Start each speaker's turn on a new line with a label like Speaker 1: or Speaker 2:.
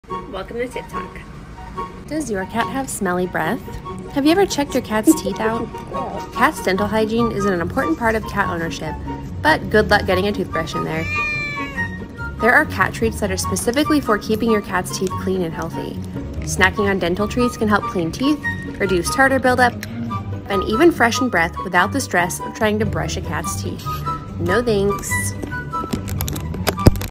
Speaker 1: Welcome to Tip Talk.
Speaker 2: Does your cat have smelly breath? Have you ever checked your cat's teeth out? Cat's dental hygiene is an important part of cat ownership, but good luck getting a toothbrush in there. There are cat treats that are specifically for keeping your cat's teeth clean and healthy. Snacking on dental treats can help clean teeth, reduce tartar buildup, and even freshen breath without the stress of trying to brush a cat's teeth. No thanks.